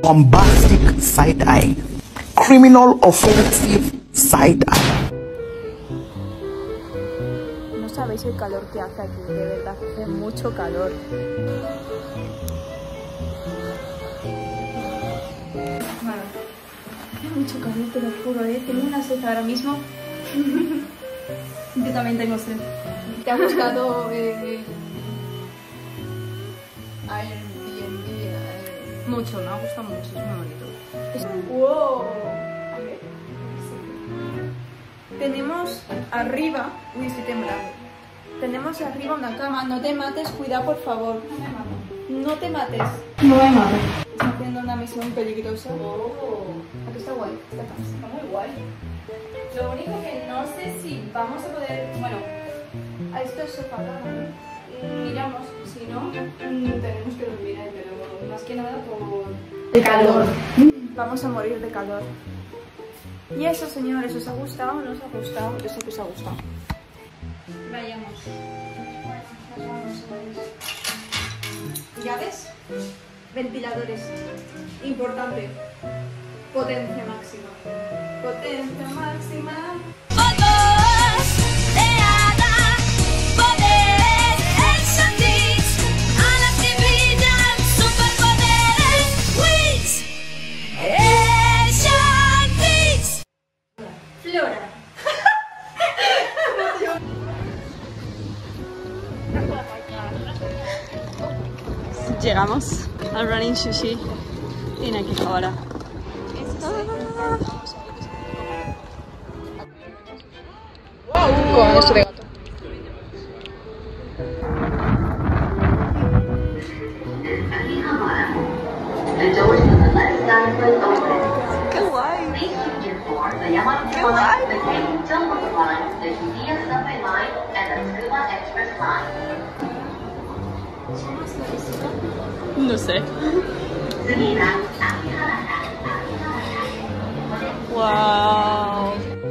bombastic side-eye, criminal offensive side-eye. No sabéis el calor que hace aquí, de verdad, hace mucho calor. Bueno, hace mucho calor, te lo juro, tengo una sed ahora mismo. Yo también tengo sed. ¿Te ha gustado Airbnb? Mucho, me ha gustado mucho, es muy bonito. ¡Wow! A ver. Tenemos arriba... Uy, estoy temblando. Tenemos arriba una cama. No te mates, cuidado por favor. No te mates. No me mates. Está haciendo una misión peligrosa. Oh. Aquí está guay. Está muy guay. Lo único que no sé si vamos a poder... Bueno, a esto es sofá, ¿no? Miramos, si no, tenemos que dormir ahí, pero más que nada por... el calor. Vamos a morir de calor. Y eso, señores, ¿os ha gustado o no os ha gustado? Yo sé que os ha gustado. Vayamos. ¿Llaves? Ventiladores. Importante. Potencia máxima. Potencia máxima. Llegamos al Running Sushi en Akihabara. Con esto de gato. ¡Qué guay! ¡Qué guay! No sé. Wow.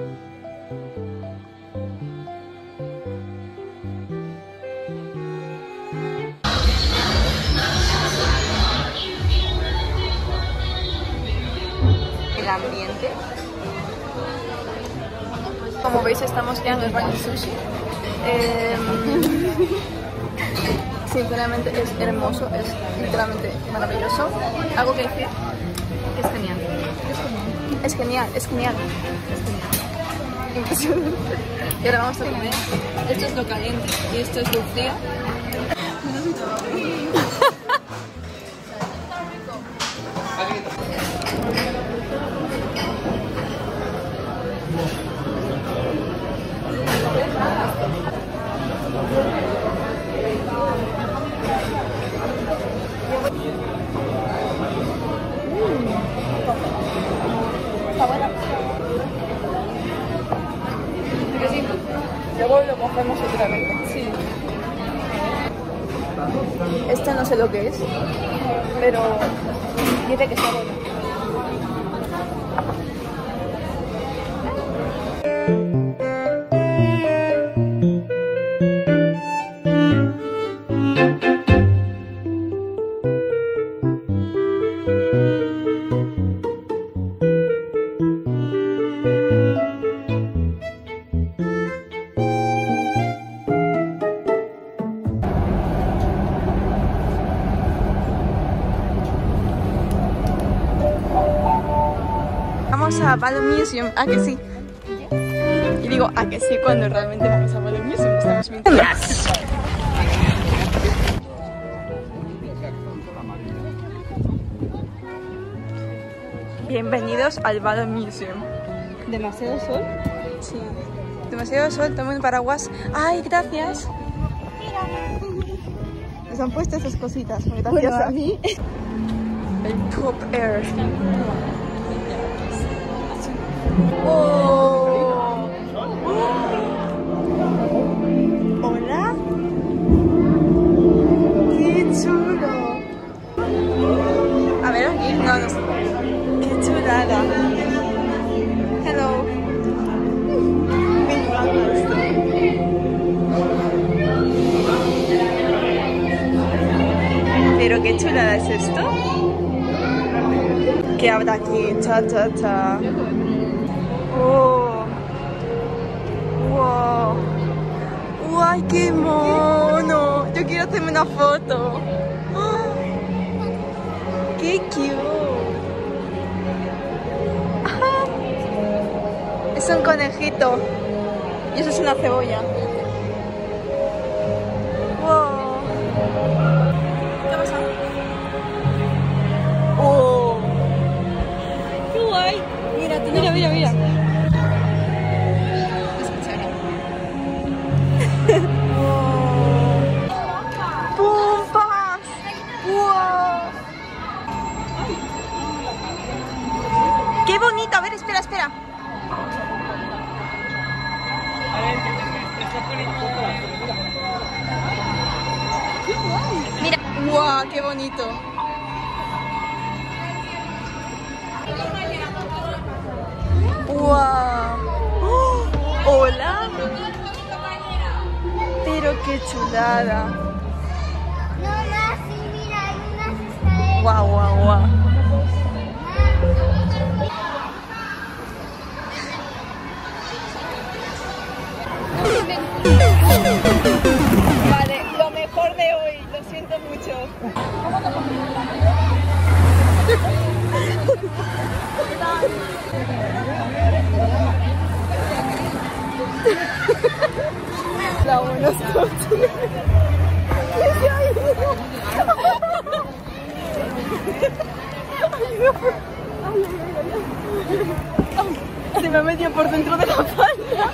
El ambiente. Como veis, estamos ya en el Running Sushi. Sinceramente es hermoso, es literalmente maravilloso. ¿Algo que decir? Que es genial. Es genial, es genial. Es genial. Impresionante. Y ahora vamos a comer. Esto es lo caliente y esto es lo frío. Luego lo cogemos otra vez. Sí. Este no sé lo que es, pero dice que está bueno. Vamos a Ballon Museum, ¿a que sí? Y digo, ¿a que sí? Cuando realmente vamos a Ballon Museum, estamos viendo. Bienvenidos al Ballon Museum. ¿Demasiado sol? Sí. Demasiado sol, tomen paraguas. ¡Ay, gracias! Nos han puesto esas cositas, gracias Bueno, a mí. El Top Air. ¡Oh! ¡Hola! ¡Qué chulo! A ver, aquí, no sé. ¡Qué chulada! Hello. Me encanta esto. Pero qué chulada es esto. por aquí. Cha, cha, cha. Oh. Wow. ¡Ay, qué mono! Yo quiero hacerme una foto. ¡Oh! ¡Qué cute! ¡Ah! Es un conejito. Y eso es una cebolla. ¡Wow! ¿Qué pasa? ¡Oh! ¡Qué guay! Mira, mira, mira, mira. ¡Pompas! ¡Wow! ¡Qué bonito! A ver, espera, espera. Mira. ¡Wow! ¡Qué bonito! ¡Wow! ¡Oh! ¡Hola! Pero qué chulada. Guau, guau, guau. Vale, lo mejor de hoy, lo siento mucho. La buenos coches. Se me ha metido por dentro de la falda.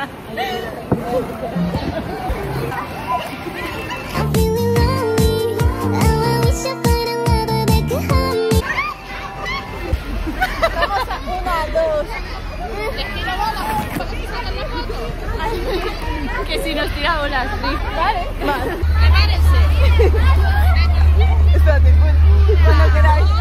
Vamos a 1, 2. Que si nos tiramos las riff. Vale. Vale. Prepárense. Espérate, pues, cuando queráis.